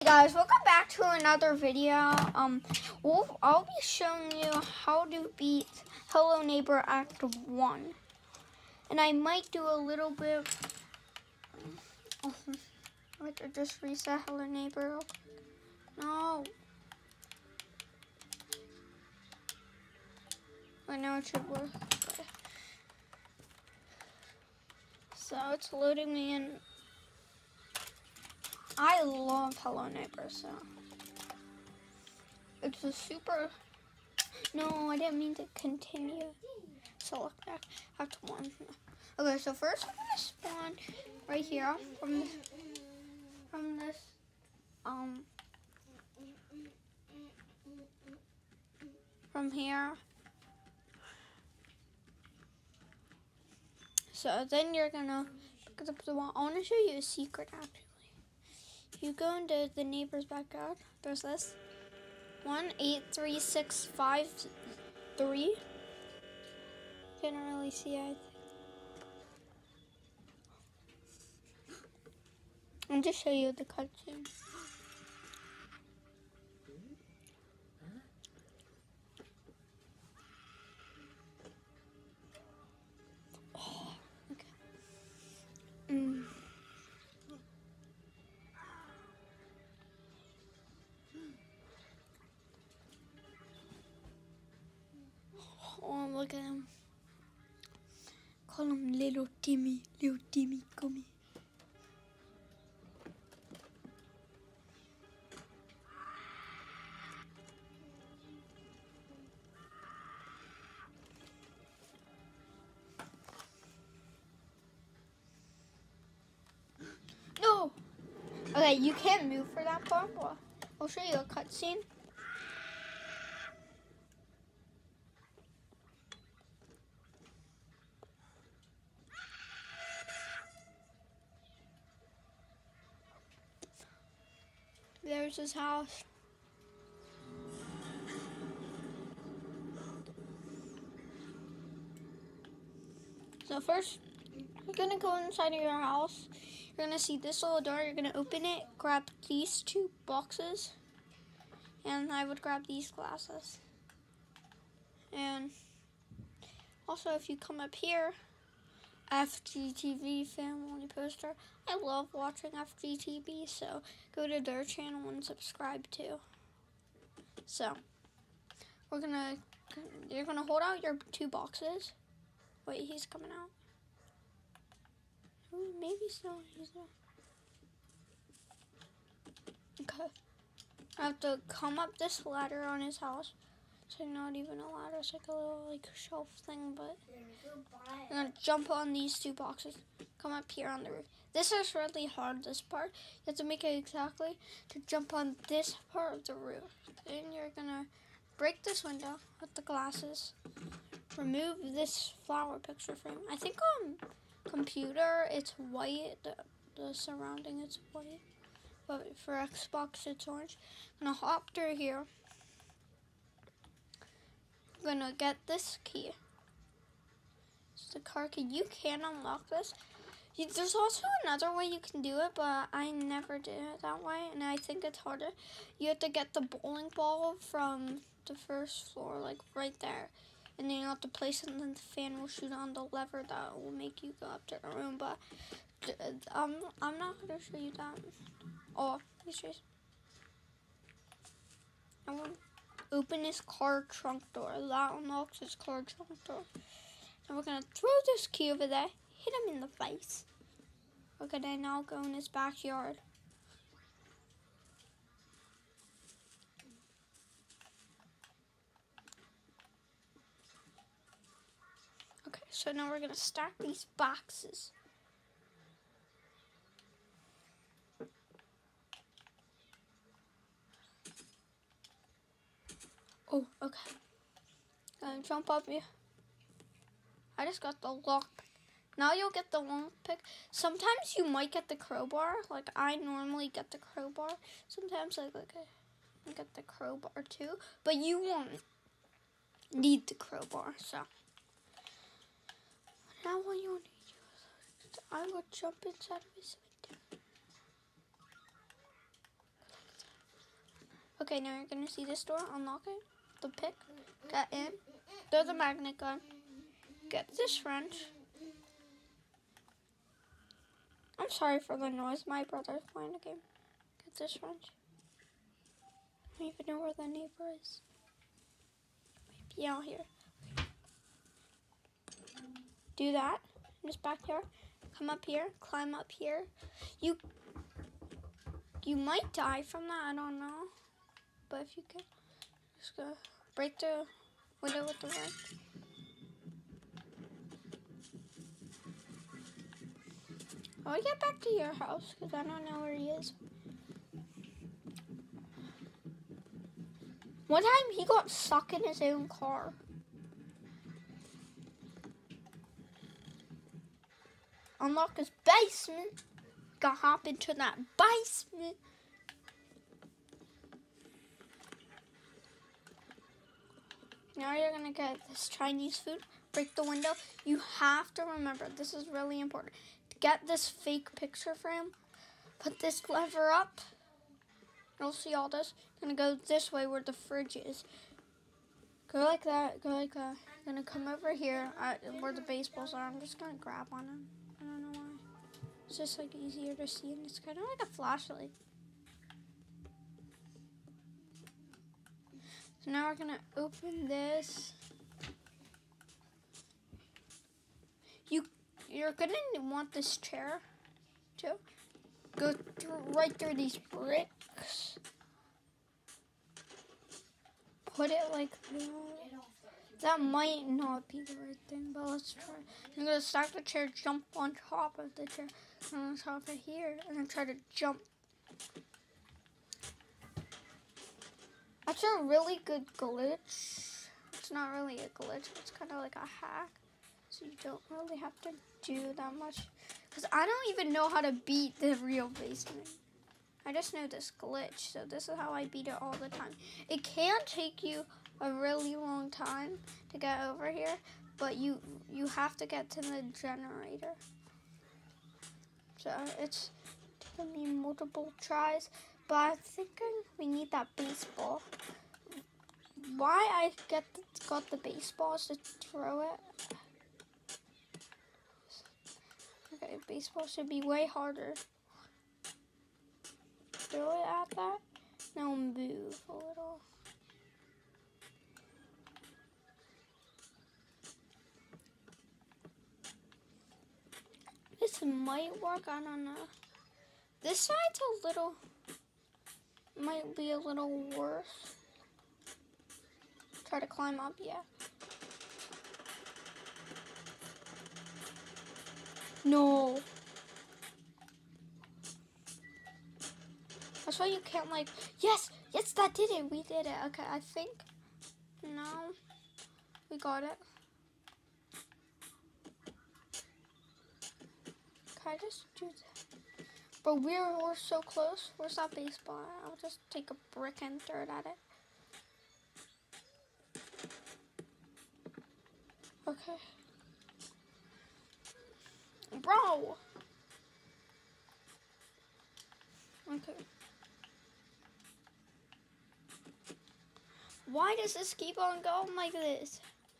Guys, welcome back to another video. I'll be showing you how to beat Hello Neighbor Act 1. And I might do a little bit. Let's just reset Hello Neighbor. No. I know it should work. So it's loading me in. I love Hello Neighbor, so it's a super. No, I didn't mean to continue. Select Act 1. Okay, so first I'm gonna spawn right here from this from here. So then you're gonna pick up the wall. I want to show you a secret actually. You go into the neighbor's backyard. There's this 18363. Can't really see it. I'll just show you the cutscene. Oh, okay. Oh, look at him. Call him Little Timmy. Little Timmy, come here. No! Okay, you can't move for that part, but I'll show you a cutscene. There's his house. So first, you're gonna go inside of your house. You're gonna see this little door. You're gonna open it, grab these two boxes, and I would grab these glasses. And also, if you come up here, FGTV family poster. I love watching FGTV, so go to their channel and subscribe too. So you're gonna hold out your two boxes. Wait, he's coming out. Ooh, maybe so. He's not. Okay. I have to come up this ladder on his house. It's like not even a ladder. It's like a little shelf thing, but I'm gonna jump on these two boxes. Come up here on the roof. This is really hard, this part. You have to make it exactly to jump on this part of the roof. Then you're gonna break this window with the glasses. Remove this flower picture frame. I think on computer it's white. The surrounding is white. But for Xbox it's orange. I'm gonna hop through here. I'm gonna get this key. It's the car key. You can unlock this. There's also another way you can do it, but I never did it that way, and I think it's harder. You have to get the bowling ball from the first floor, like right there, and then you have to place it, and then the fan will shoot on the lever that will make you go up to the room. But I'm not gonna show you that. Oh, I want to open this car trunk door. That unlocks this car trunk door. And we're gonna throw this key over there. Hit him in the face. We're gonna now go in his backyard. Okay, so now we're gonna stack these boxes. Oh, okay. Gonna jump up here. I just got the lock. Now you'll get the long pick. Sometimes you might get the crowbar. Like I normally get the crowbar. Sometimes I get the crowbar too. But you won't need the crowbar. So now what you need I will jump inside of his window. Okay, now you're gonna see this door. Unlock it. The pick. Get in. Throw the magnet gun. Get this wrench. I'm sorry for the noise. My brother's playing a game. Get this wrench. I don't even know where the neighbor is. Maybe out here. Do that. Just back here. Come up here. Climb up here. You might die from that. I don't know. But if you can, just go break the window with the wrench. I'll get back to your house because I don't know where he is. One time he got stuck in his own car. Unlock his basement. Gotta hop into that basement. Now you're gonna get this Chinese food. Break the window. You have to remember, this is really important. Get this fake picture frame. Put this lever up. You'll see all this. You're gonna go this way where the fridge is. Go like that. Go like that. You're gonna come over here where the baseballs are. I'm just gonna grab on them. I don't know why. It's just like easier to see, and it's kind of like a flashlight. So now we're gonna open this. You're gonna want this chair too. Go right through these bricks. Put it like that. That might not be the right thing, but let's try. You're gonna stack the chair, jump on top of the chair, on top of here, and then try to jump. That's a really good glitch. It's not really a glitch, it's kind of like a hack. So you don't really have to do that much. Because I don't even know how to beat the real basement. I just know this glitch, so this is how I beat it all the time. It can take you a really long time to get over here, but you have to get to the generator. So it's taking me multiple tries, but I'm thinking we need that baseball. Why I got the baseball is to throw it. Okay, baseball should be way harder. Throw it at that. Now move a little. This might work, I don't know. This side's might be a little worse. Try to climb up, yeah. No. That's why you can't yes, that did it. We did it. Okay, I think now we got it. Can I just do that? But we're so close. Where's that baseball? I'll just take a brick and throw it at it. Okay. Bro! Okay. Why does this keep on going like this?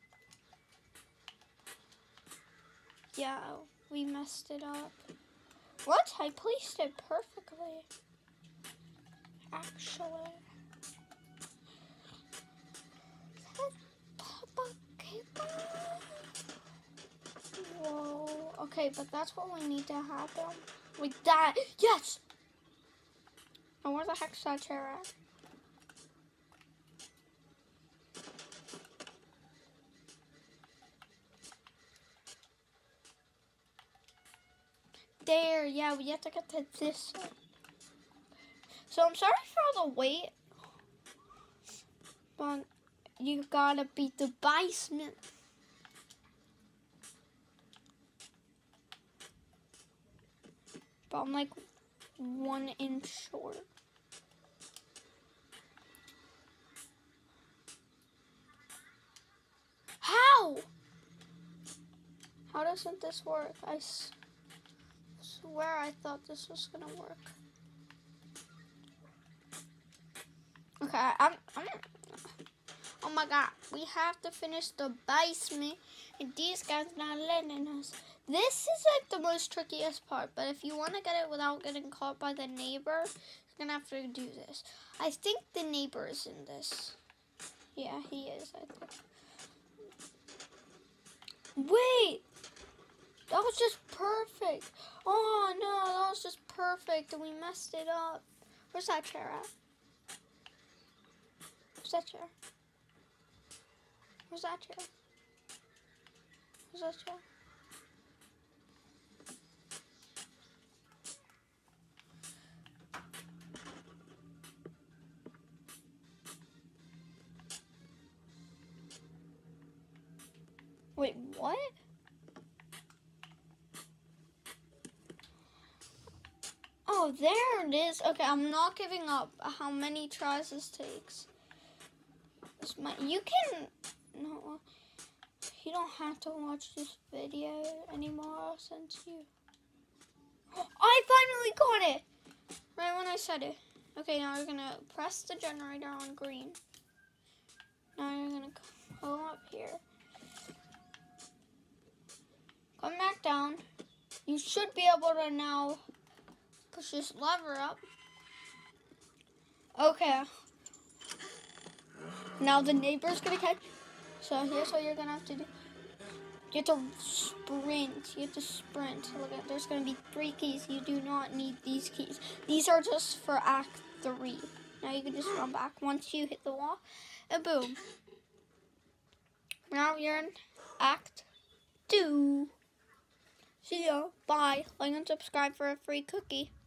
Yeah, we messed it up. What? I placed it perfectly. Actually. Whoa. Okay, but that's what we need to happen. Like that. Yes! Now where the heck's that chair at? There, yeah, we have to get to this one. So I'm sorry for all the wait, but you gotta beat the basement. But I'm like 1 inch short. How? How doesn't this work? I swear I thought this was gonna work. Okay, oh my god, we have to finish the basement, and these guys not letting us. This is like the most trickiest part, but if you want to get it without getting caught by the neighbor, you're gonna have to do this. I think the neighbor is in this. Yeah, he is, I think. Wait! That was just perfect. Oh no, that was just perfect, and we messed it up. Where's that chair at? Where's that chair? Where's that chair? Where's that chair? Wait, what? Oh, there it is. Okay, I'm not giving up. How many tries this takes? You can... No, you don't have to watch this video anymore since you... I finally got it! Right when I said it. Okay, now you're gonna press the generator on green. Now you're gonna go up here. Come back down. You should be able to now push this lever up. Okay. Now the neighbor's gonna catch. So here's what you're gonna have to do. You have to sprint. You have to sprint. Look at, there's gonna be 3 keys. You do not need these keys. These are just for Act 3. Now you can just run back once you hit the wall, and boom. Now you're in Act 2. See ya. Bye. Like and subscribe for a free cookie.